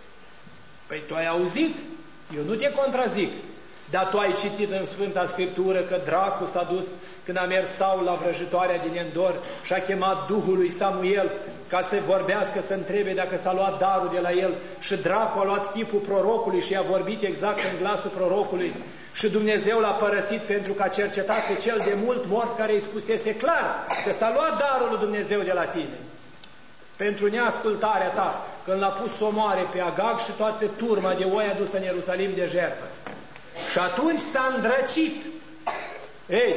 păi tu ai auzit, eu nu te contrazic. Dar tu ai citit în Sfânta Scriptură că dracul s-a dus când a mers Saul la vrăjitoarea din Endor și a chemat Duhul lui Samuel ca să vorbească, să întrebe dacă s-a luat darul de la el și dracul a luat chipul prorocului și i-a vorbit exact în glasul prorocului și Dumnezeu l-a părăsit pentru că a cercetat pe cel de mult mort care îi spusese clar că s-a luat darul lui Dumnezeu de la tine. Pentru neascultarea ta, când l-a pus să omoare pe Agag și toată turma de oi adusă în Ierusalim de jertfă. Și atunci s-a îndrăcit. Ei,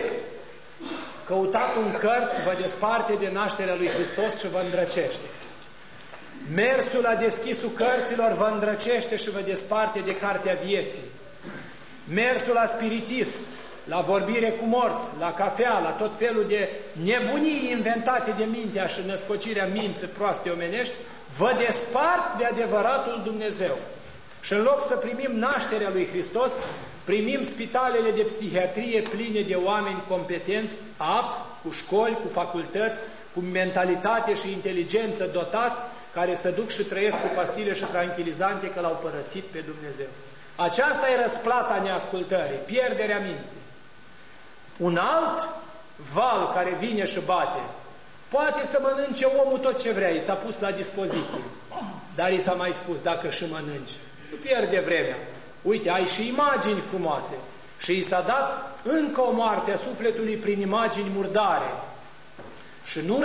căutatul în cărți vă desparte de nașterea lui Hristos și vă îndrăcește. Mersul la deschisul cărților vă îndrăcește și vă desparte de cartea vieții. Mersul la spiritism, la vorbire cu morți, la cafea, la tot felul de nebunii inventate de mintea și născocirea minții proaste omenești, vă despart de adevăratul Dumnezeu. Și în loc să primim nașterea lui Hristos, primim spitalele de psihiatrie pline de oameni competenți, apți, cu școli, cu facultăți, cu mentalitate și inteligență dotați, care se duc și trăiesc cu pastile și tranquilizante că l-au părăsit pe Dumnezeu. Aceasta e răsplata neascultării, pierderea minții. Un alt val care vine și bate, poate să mănânce omul tot ce vrea, i s-a pus la dispoziție. Dar i s-a mai spus, dacă și mănânci, nu pierde vremea. Uite, ai și imagini frumoase. Și i s-a dat încă o moarte a sufletului prin imagini murdare. Și nu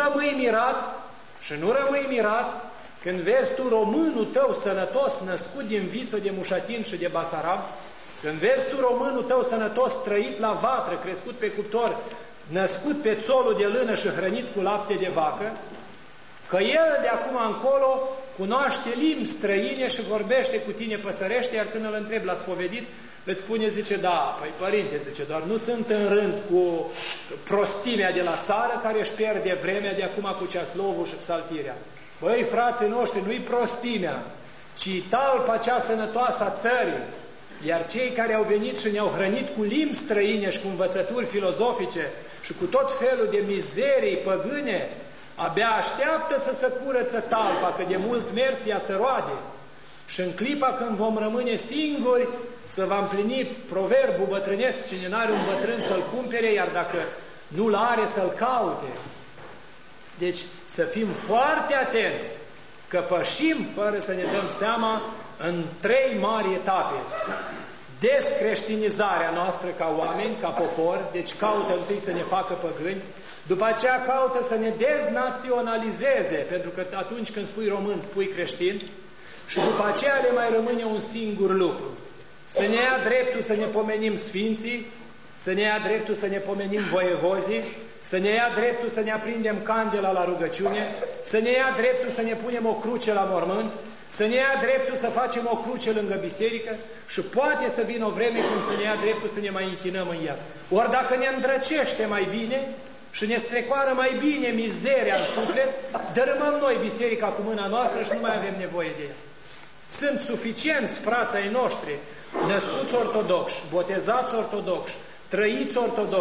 rămâi mirat când vezi tu românul tău sănătos, născut din viță de Mușatin și de Basarab, când vezi tu românul tău sănătos, trăit la vatră, crescut pe cuptor, născut pe țolul de lână și hrănit cu lapte de vacă, că el de acum încolo cunoaște limbi străine și vorbește cu tine păsărește, iar când îl întrebi la spovedit, îți spune, zice, da, păi părinte, zice, doar nu sunt în rând cu prostimea de la țară care își pierde vremea de acum cu ceaslovul și psaltirea. Băi, frații noștri, nu-i prostimea, ci talpa cea sănătoasă a țării. Iar cei care au venit și ne-au hrănit cu limbi străine și cu învățături filozofice și cu tot felul de mizerii păgâne, abia așteaptă să se curăță talpa, că de mult mers ea se roade. Și în clipa când vom rămâne singuri, să va împlini proverbul bătrânesc, cine n-are un bătrân să-l cumpere, iar dacă nu-l are să-l caute. Deci să fim foarte atenți, că pășim fără să ne dăm seama în 3 mari etape. Descreștinizarea noastră ca oameni, ca popor, deci caută întâi să ne facă păgâni, după aceea caută să ne deznaționalizeze, pentru că atunci când spui român, spui creștin, și după aceea le mai rămâne un singur lucru. Să ne ia dreptul să ne pomenim sfinții, să ne ia dreptul să ne pomenim voievozii, să ne ia dreptul să ne aprindem candela la rugăciune, să ne ia dreptul să ne punem o cruce la mormânt, să ne ia dreptul să facem o cruce lângă biserică și poate să vină o vreme când să ne ia dreptul să ne mai închinăm în ea. Ori dacă ne îndrăcește mai bine și ne strecoară mai bine mizeria în suflet, dărâmăm noi biserica cu mâna noastră și nu mai avem nevoie de ea. Sunt suficienți frații ai noștri, născuți ortodoxi, botezați ortodoxi, trăiți ortodoxi,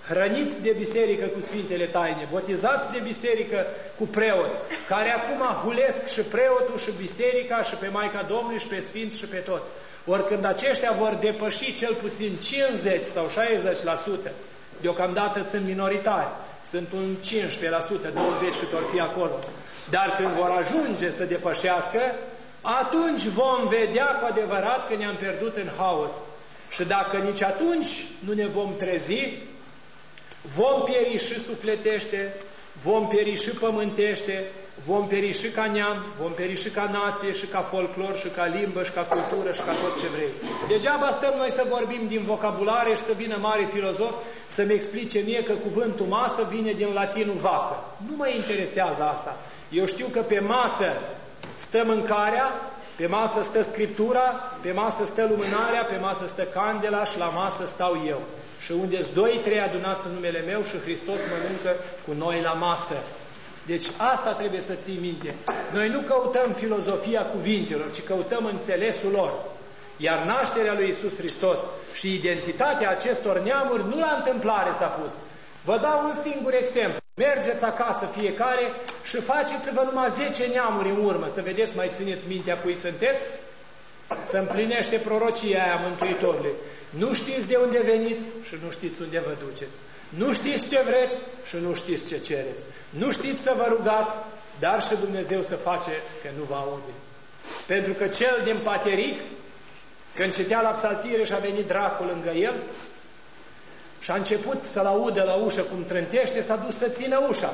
hrăniți de biserică cu Sfintele Taine, botezați de biserică cu preoți, care acum hulesc și preotul și biserica și pe Maica Domnului și pe Sfinți și pe toți. Ori când aceștia vor depăși cel puțin 50 sau 60%, deocamdată sunt minoritari, sunt un 15%, 20% cât or fi acolo, dar când vor ajunge să depășească, atunci vom vedea cu adevărat că ne-am pierdut în haos. Și dacă nici atunci nu ne vom trezi, vom pieri și sufletește, vom pieri și pământește, vom pieri și ca neam, vom pieri și ca nație, și ca folclor, și ca limbă, și ca cultură, și ca tot ce vrei. Degeaba stăm noi să vorbim din vocabulare și să vină mari filozofi să-mi explice mie că cuvântul masă vine din latinul vacă. Nu mă interesează asta. Eu știu că pe masă stă mâncarea, pe masă stă Scriptura, pe masă stă lumânarea, pe masă stă candela și la masă stau eu. Și unde-s 2-3 adunați în numele meu și Hristos mănâncă cu noi la masă. Deci asta trebuie să ții minte. Noi nu căutăm filozofia cuvintelor, ci căutăm înțelesul lor. Iar nașterea lui Iisus Hristos și identitatea acestor neamuri nu la întâmplare s-a pus. Vă dau un singur exemplu. Mergeți acasă fiecare și faceți-vă numai 10 neamuri în urmă, să vedeți, mai țineți mintea cui sunteți? Să împlinește prorocia aia Mântuitorului. Nu știți de unde veniți și nu știți unde vă duceți. Nu știți ce vreți și nu știți ce cereți. Nu știți să vă rugați, dar și Dumnezeu să face că nu vă aude. Pentru că cel din Pateric, când citea la psaltire și a venit dracul lângă el și a început să-l audă la ușă cum trântește, s-a dus să țină ușa.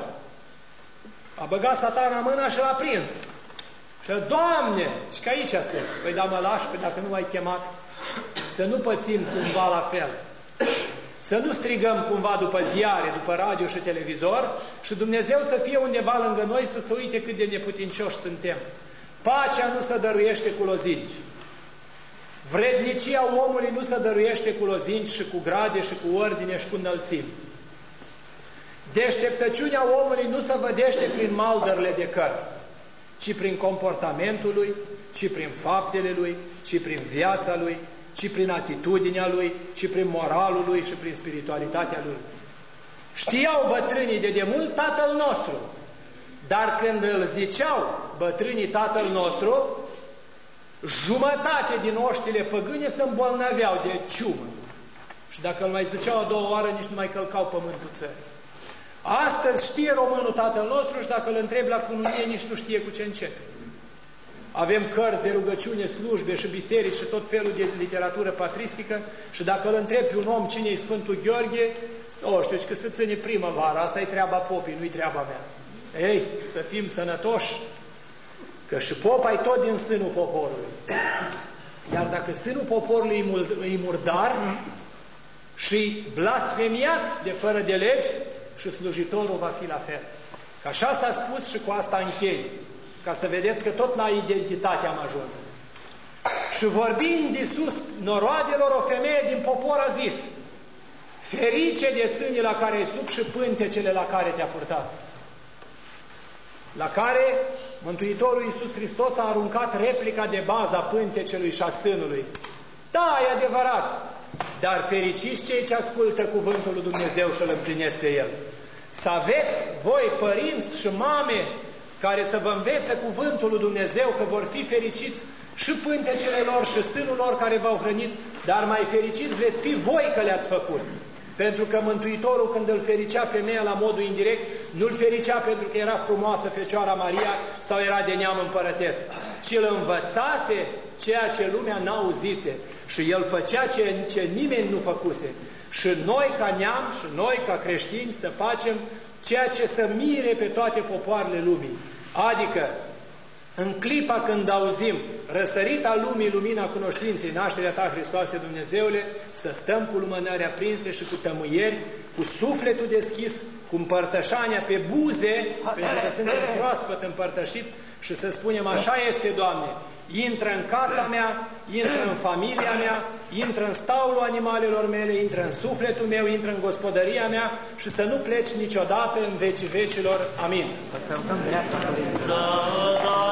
A băgat Satana mâna și l-a prins. Și a, Doamne, și că aici sunt. Păi da, mă lași, pe dacă nu m-ai chemat, să nu pățim cumva la fel. Să nu strigăm cumva după ziare, după radio și televizor și Dumnezeu să fie undeva lângă noi să se uite cât de neputincioși suntem. Pacea nu se dăruiește cu lozinci. Vrednicia omului nu se dăruiește cu lozinci și cu grade și cu ordine și cu înălțimi. Deșteptăciunea omului nu se vădește prin maldările de cărți, ci prin comportamentul lui, ci prin faptele lui, ci prin viața lui, ci prin atitudinea lui, ci prin moralul lui și prin spiritualitatea lui. Știau bătrânii de demult Tatăl nostru, dar când îl ziceau bătrânii Tatăl nostru, jumătate din oștile păgâne se îmbolnăveau de ciumă. Și dacă îl mai ziceau a doua oară, nici nu mai călcau pământul țării. Astăzi știe românul Tatăl nostru și dacă îl întrebi la cununie, nici nu știe cu ce începe. Avem cărți de rugăciune, slujbe și biserici și tot felul de literatură patristică și dacă îl întrebi pe un om cine e Sfântul Gheorghe, știu că se ține primăvara, asta e treaba popii, nu-i treaba mea. Ei, să fim sănătoși, că și popa e tot din sânul poporului. Iar dacă sânul poporului e murdar și blasfemiat de fără de legi, și slujitorul va fi la fel. Că așa s-a spus și cu asta închei, ca să vedeți că tot la identitate am ajuns. Și vorbind de sus noroadelor, o femeie din popor a zis: ferice de sânii la care ai sub și pântecele la care te-a purtat. La care Mântuitorul Iisus Hristos a aruncat replica de bază a pântecelui și a sânului. Da, e adevărat, dar fericiți cei ce ascultă cuvântul lui Dumnezeu și îl împlinesc pe el. Să aveți voi, părinți și mame, care să vă învețe cuvântul lui Dumnezeu, că vor fi fericiți și pântecele lor și sânul lor care v-au hrănit, dar mai fericiți veți fi voi că le-ați făcut. Pentru că Mântuitorul, când îl fericea femeia la modul indirect, nu îl fericea pentru că era frumoasă Fecioara Maria sau era de neam împărătesc, ci îl învățase ceea ce lumea n-auzise și el făcea ce nimeni nu făcuse. Și noi ca neam și noi ca creștini să facem ceea ce să mire pe toate popoarele lumii. Adică, în clipa când auzim răsărita lumii, lumina cunoștinței, nașterea ta, Hristoase Dumnezeule, să stăm cu lumânări aprinse și cu tămâieri, cu sufletul deschis, cu împărtășania pe buze, pentru că suntem proaspăt împărtășiți, și să spunem: așa este, Doamne, intră în casa mea, intră în familia mea, intră în staulul animalelor mele, intră în sufletul meu, intră în gospodăria mea și să nu pleci niciodată în vecii vecilor. Amin.